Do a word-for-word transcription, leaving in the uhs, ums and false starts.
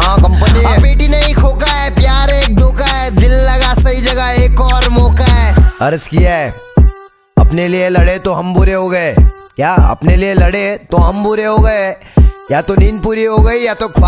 हाँ कंपनी है। बेटी नहीं खोका है, प्यार एक धोखा है, दिल लगा सही जगह एक और मौका है। अर्ज किया है अपने लिए लड़े तो हम बुरे हो गए, क्या अपने लिए लड़े तो हम बुरे हो गए, या तो नींद पूरी हो गई या तो